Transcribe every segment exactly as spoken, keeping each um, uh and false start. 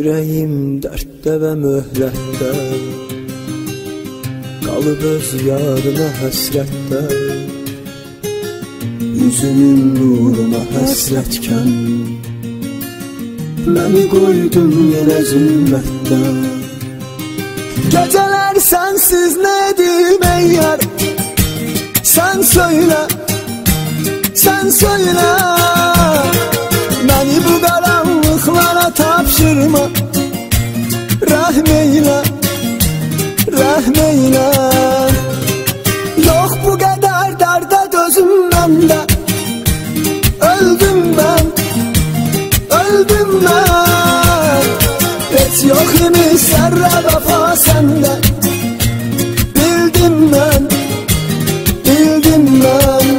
Yüreğim dərddə və möhlətdə, qalıb öz yarına həsrətdə. Yüzünün nuruna həsrətkən, məni qoydun yenə zülmətdə. Gecələr sənsiz nədim ey yar, sən söylə, sən söylə. Məni bu qaranlıqlara tapşırma, rəhm eylə, rəhm eylə. Yox bu qədər dərdə dözüm məndə, öldüm mən, öldüm mən. Heç yox imiş zərrə vəfa səndə, bildim mən, bildim mən.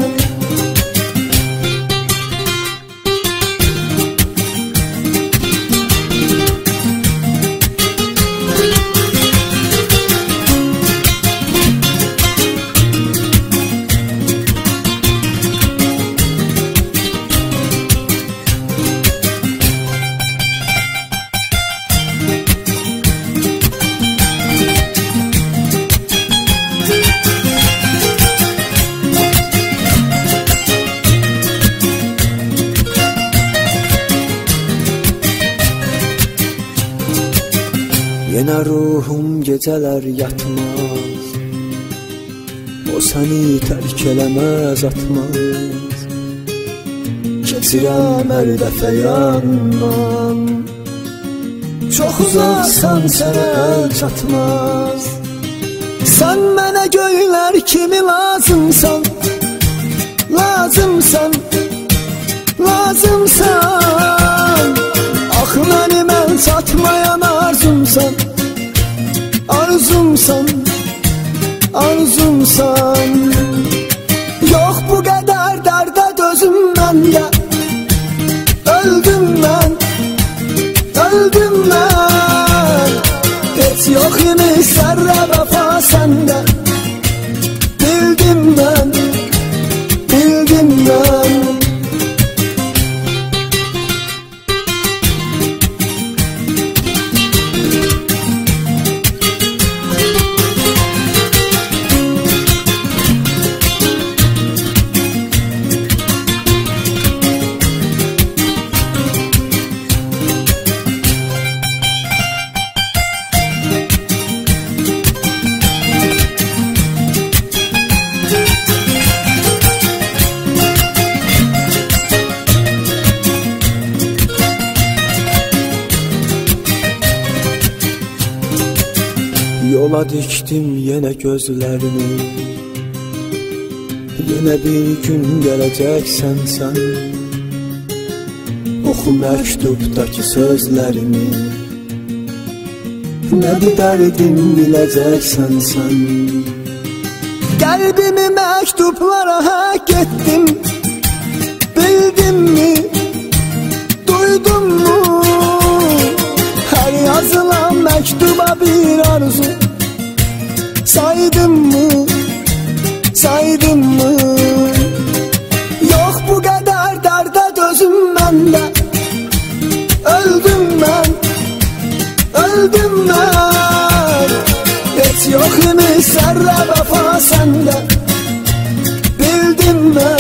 Yenə ruhum gecələr yatmaz, o səni tərk eləməz atmaz. Keçirəm hər dəfə yandan, çox uzaqsan sənə əl çatmaz. Sən mənə göylər kimi lazımsan, lazımsan, lazımsan. Axı mənim əl çatmayan arzumsan, arzumsan, arzumsan. Yox bu qədər dərdə dözüm məndə, öldüm mən, öldüm mən. Heç yox imiş zərrə vəfa səndə, bildim mən, bildim mən. Yola dikdim yenə gözlərimi, yenə bir gün gələcəksən sən. Oxu məktubdakı sözlərimi, nə bir dərdim biləcəksən sən. Qəlbimi məktublara həkk etdim, bildimmi, duydummu? Hər yazılan məktuba bir arzu, saydım mı, saydım mı? Yox bu qədər dərdə dözüm məndə, öldüm mən, öldüm mən. Heç yox imiş zərrə vəfa səndə, bildim mən.